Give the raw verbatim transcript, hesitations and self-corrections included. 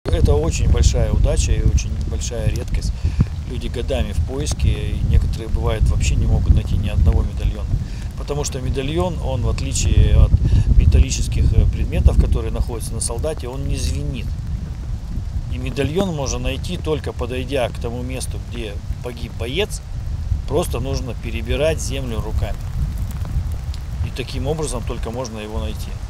Это очень большая удача и очень большая редкость. Люди годами в поиске, и некоторые, бывает, вообще не могут найти ни одного медальона. Потому что медальон, он, в отличие от металлических предметов, которые находятся на солдате, он не звенит. И медальон можно найти, только подойдя к тому месту, где погиб боец. Просто нужно перебирать землю руками. И таким образом только можно его найти.